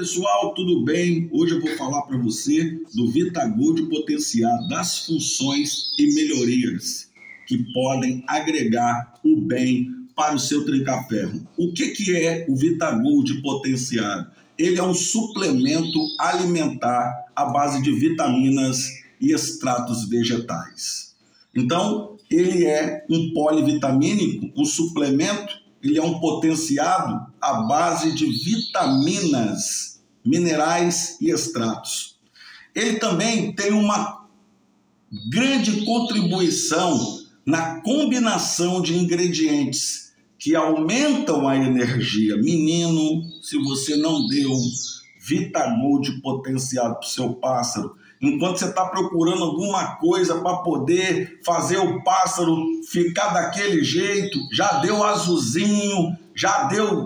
pessoal, tudo bem? Hoje eu vou falar para você do VitaGold potenciado, das funções e melhorias que podem agregar o bem para o seu trinca-ferro. O que é o VitaGold potenciado? Ele é um suplemento alimentar à base de vitaminas e extratos vegetais. Então, ele é um polivitamínico, um suplemento. Ele é um potenciado à base de vitaminas, minerais e extratos. Ele também tem uma grande contribuição na combinação de ingredientes que aumentam a energia. Menino, se você não deu VitaGold potenciado para o seu pássaro, enquanto você está procurando alguma coisa para poder fazer o pássaro ficar daquele jeito, já deu azulzinho, já deu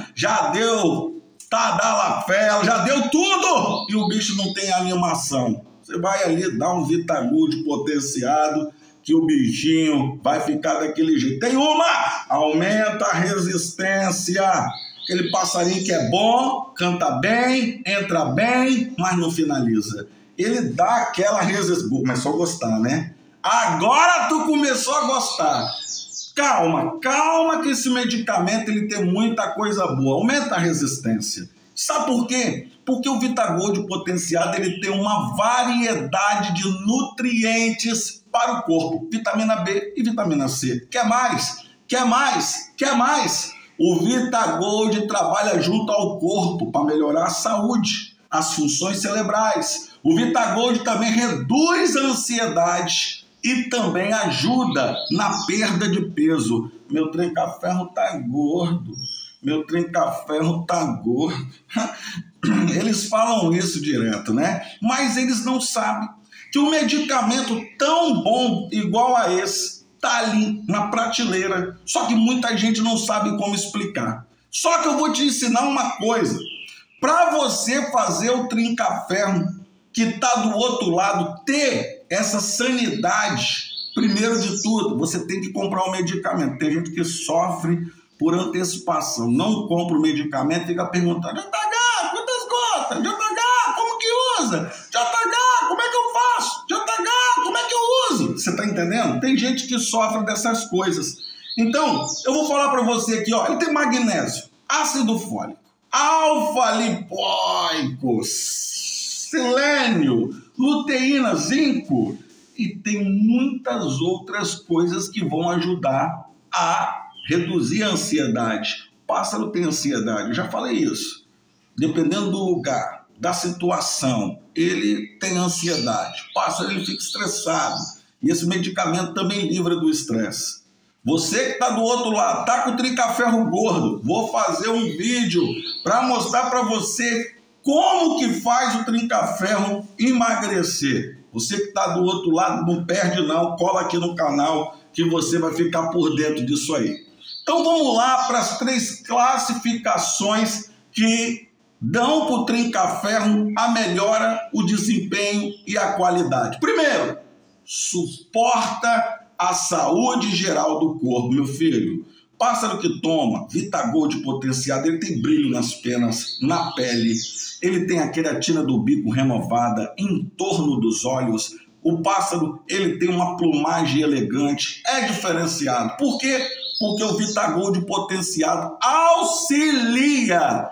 tadalafela, já deu tudo e o bicho não tem animação. Você vai ali dar um VitaGold potenciado que o bichinho vai ficar daquele jeito. Tem uma, aumenta a resistência. Aquele passarinho que é bom, canta bem, entra bem, mas não finaliza. Ele dá aquela resistência. Começou a gostar, né? Agora tu começou a gostar. Calma que esse medicamento ele tem muita coisa boa. Aumenta a resistência. Sabe por quê? Porque o VitaGold potenciado ele tem uma variedade de nutrientes para o corpo. Vitamina B e vitamina C. Quer mais? Quer mais? Quer mais? O VitaGold trabalha junto ao corpo para melhorar a saúde, as funções cerebrais. O VitaGold também reduz a ansiedade e também ajuda na perda de peso. Meu trinca-ferro tá gordo. Meu trinca-ferro tá gordo. Eles falam isso direto, né? Mas eles não sabem que um medicamento tão bom igual a esse tá ali na prateleira. Só que muita gente não sabe como explicar. Só que eu vou te ensinar uma coisa. Para você fazer o trinca-ferro que está do outro lado ter essa sanidade, primeiro de tudo, você tem que comprar um medicamento. Tem gente que sofre por antecipação, não compra o medicamento e fica perguntando: JH, quantas gotas? JH, como que usa? JH, como é que eu faço? JH, como é que eu uso? Você está entendendo? Tem gente que sofre dessas coisas. Então, eu vou falar para você aqui, ó, ele tem magnésio, ácido fólico, alfa-lipoico, selênio, luteína, zinco e tem muitas outras coisas que vão ajudar a reduzir a ansiedade. O pássaro tem ansiedade, eu já falei isso. Dependendo do lugar, da situação, ele tem ansiedade. O pássaro ele fica estressado e esse medicamento também livra do estresse. Você que está do outro lado, está com o trinca-ferro gordo, vou fazer um vídeo para mostrar para você como que faz o trinca-ferro emagrecer. Você que está do outro lado, não perde não, cola aqui no canal que você vai ficar por dentro disso aí. Então vamos lá para as 3 classificações que dão para o trinca-ferro a melhora, o desempenho e a qualidade. Primeiro, suporta a saúde geral do corpo, meu filho. Pássaro que toma VitaGold potenciado, ele tem brilho nas penas, na pele, ele tem a queratina do bico renovada em torno dos olhos. O pássaro, ele tem uma plumagem elegante, é diferenciado. Por quê? Porque o VitaGold potenciado auxilia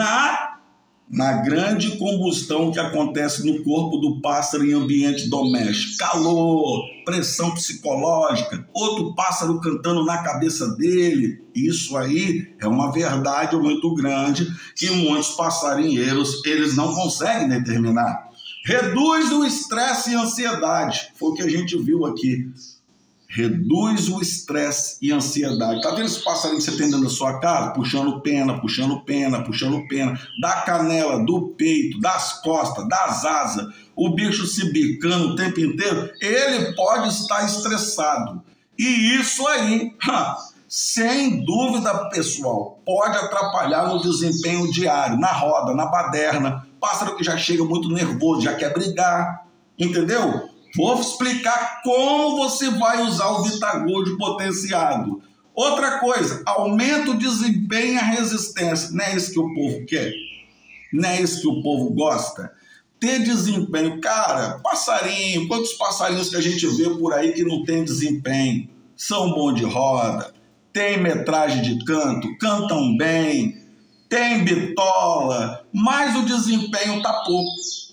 na grande combustão que acontece no corpo do pássaro em ambiente doméstico. Calor, pressão psicológica, outro pássaro cantando na cabeça dele. Isso aí é uma verdade muito grande que muitos passarinheiros eles não conseguem determinar. Reduz o estresse e a ansiedade. Foi o que a gente viu aqui. Reduz o estresse e a ansiedade. Tá vendo esse passarinho que você tem dentro da sua casa? Puxando pena, puxando pena, puxando pena. Da canela, do peito, das costas, das asas. O bicho se bicando o tempo inteiro. Ele pode estar estressado. E isso aí, sem dúvida, pessoal, pode atrapalhar no desempenho diário, na roda, na baderna. Pássaro que já chega muito nervoso, já quer brigar. Entendeu? Vou explicar como você vai usar o VitaGold potenciado. Outra coisa, aumenta o desempenho e a resistência. Não é isso que o povo quer? Não é isso que o povo gosta? Ter desempenho. Cara, passarinho, quantos passarinhos que a gente vê por aí que não tem desempenho? São bom de roda, tem metragem de canto, cantam bem, tem bitola, mas o desempenho tá pouco.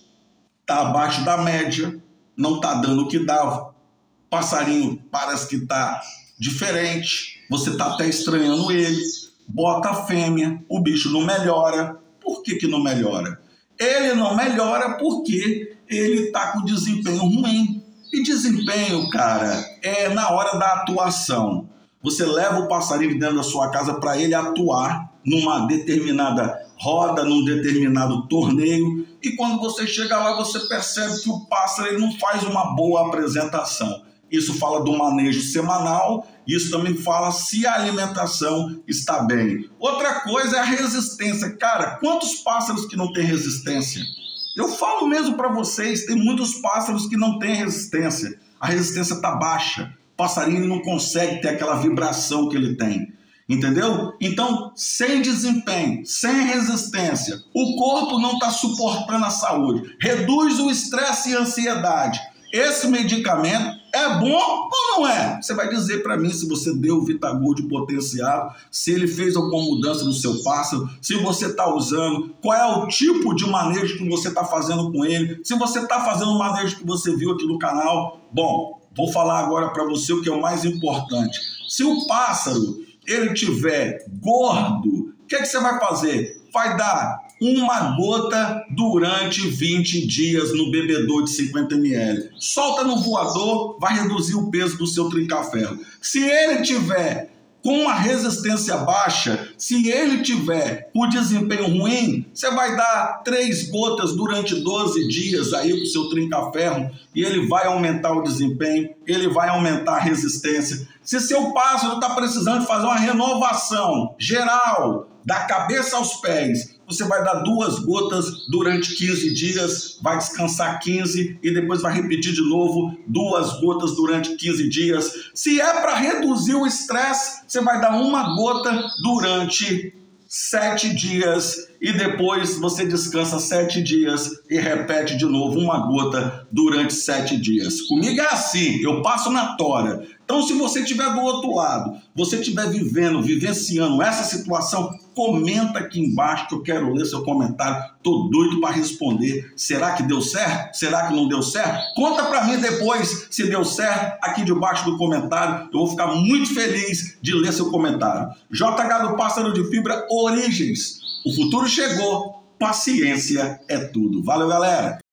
Tá abaixo da média, não tá dando o que dava. Passarinho parece que tá diferente, você tá até estranhando ele, bota a fêmea, o bicho não melhora. Por que não melhora? Ele não melhora porque ele tá com desempenho ruim. E desempenho, cara, é na hora da atuação. Você leva o passarinho dentro da sua casa para ele atuar numa determinada roda, num determinado torneio, e quando você chega lá, você percebe que o pássaro ele não faz uma boa apresentação. Isso fala do manejo semanal, isso também fala se a alimentação está bem. Outra coisa é a resistência. Cara, quantos pássaros que não têm resistência? Eu falo mesmo para vocês, tem muitos pássaros que não têm resistência. A resistência está baixa. O passarinho não consegue ter aquela vibração que ele tem. Entendeu? Então, sem desempenho, sem resistência, o corpo não está suportando a saúde. Reduz o estresse e a ansiedade. Esse medicamento é bom ou não é? Você vai dizer para mim se você deu o Vitagold potenciado, se ele fez alguma mudança no seu pássaro, se você está usando, qual é o tipo de manejo que você está fazendo com ele, se você está fazendo o manejo que você viu aqui no canal. Bom, vou falar agora para você o que é o mais importante. Se o pássaro ele tiver gordo, o que você vai fazer? Vai dar uma gota durante 20 dias no bebedor de 50 ml. Solta no voador, vai reduzir o peso do seu trinca-ferro. Se ele tiver com uma resistência baixa, se ele tiver o desempenho ruim, você vai dar 3 gotas durante 12 dias aí para o seu trinca-ferro e ele vai aumentar o desempenho, ele vai aumentar a resistência. Se seu pássaro está precisando fazer uma renovação geral, da cabeça aos pés, você vai dar 2 gotas durante 15 dias, vai descansar 15 e depois vai repetir de novo 2 gotas durante 15 dias. Se é para reduzir o estresse, você vai dar 1 gota durante 7 dias e depois você descansa 7 dias e repete de novo 1 gota durante 7 dias. Comigo é assim, eu passo na tora. Então, se você estiver do outro lado, você estiver vivenciando essa situação, comenta aqui embaixo que eu quero ler seu comentário. Tô doido para responder. Será que deu certo? Será que não deu certo? Conta para mim depois se deu certo aqui debaixo do comentário. Eu vou ficar muito feliz de ler seu comentário. JH do Pássaro de Fibra Origens. O futuro chegou. Paciência é tudo. Valeu, galera!